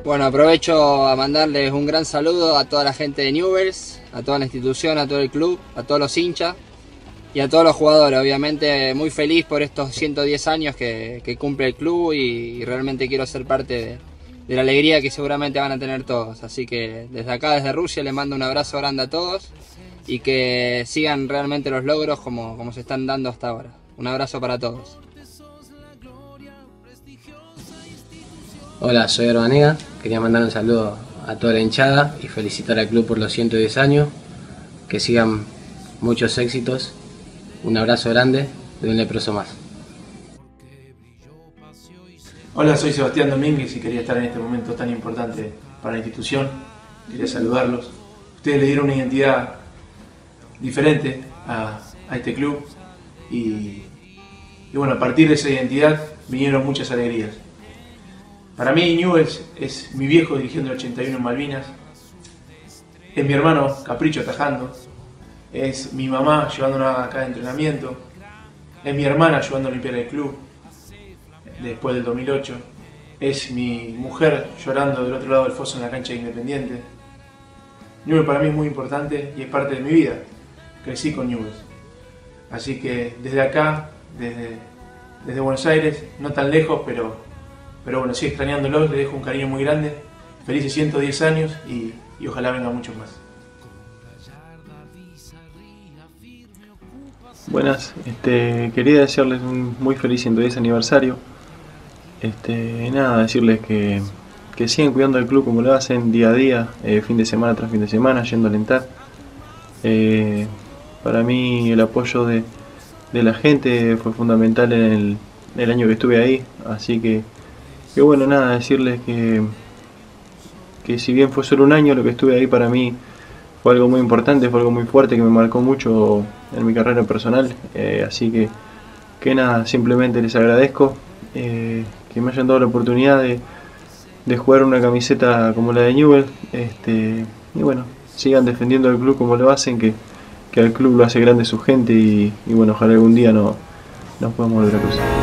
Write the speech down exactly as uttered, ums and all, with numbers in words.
Bueno, aprovecho a mandarles un gran saludo a toda la gente de Newell's, a toda la institución, a todo el club, a todos los hinchas y a todos los jugadores. Obviamente muy feliz por estos ciento diez años que, que cumple el club y, y realmente quiero ser parte de, de la alegría que seguramente van a tener todos. Así que desde acá, desde Rusia, les mando un abrazo grande a todos y que sigan realmente los logros como, como se están dando hasta ahora. Un abrazo para todos. Hola, soy Herbanega. Quería mandar un saludo a toda la hinchada y felicitar al club por los ciento diez años. Que sigan muchos éxitos. Un abrazo grande de un leproso más. Hola, soy Sebastián Domínguez y quería estar en este momento tan importante para la institución. Quería saludarlos. Ustedes le dieron una identidad diferente a, a este club y, y bueno, a partir de esa identidad vinieron muchas alegrías. Para mí Newell's es mi viejo dirigiendo el ochenta y uno en Malvinas, es mi hermano Capricho atajando, es mi mamá llevándonos a cada entrenamiento, es mi hermana ayudando a limpiar el club después del dos mil ocho, es mi mujer llorando del otro lado del foso en la cancha de Independiente. Newell's para mí es muy importante y es parte de mi vida, crecí con Newell's. Así que desde acá, desde, desde Buenos Aires, no tan lejos, pero... Pero bueno, sigo extrañándolos, les dejo un cariño muy grande. Felices ciento diez años y, y ojalá vengan muchos más. Buenas, este, quería desearles un muy feliz ciento diez aniversario. Este, nada, decirles que, que sigan cuidando del club como lo hacen día a día, eh, fin de semana tras fin de semana, yendo a alentar. Eh, para mí el apoyo de, de la gente fue fundamental en el, el año que estuve ahí, así que Que bueno, nada, decirles que, que si bien fue solo un año lo que estuve ahí, para mí fue algo muy importante, fue algo muy fuerte que me marcó mucho en mi carrera personal, eh, así que, que nada, simplemente les agradezco eh, que me hayan dado la oportunidad de, de jugar una camiseta como la de Newell's, este, y bueno, sigan defendiendo al club como lo hacen, que, que al club lo hace grande su gente y, y bueno, ojalá algún día no, nos podamos volver a cruzar.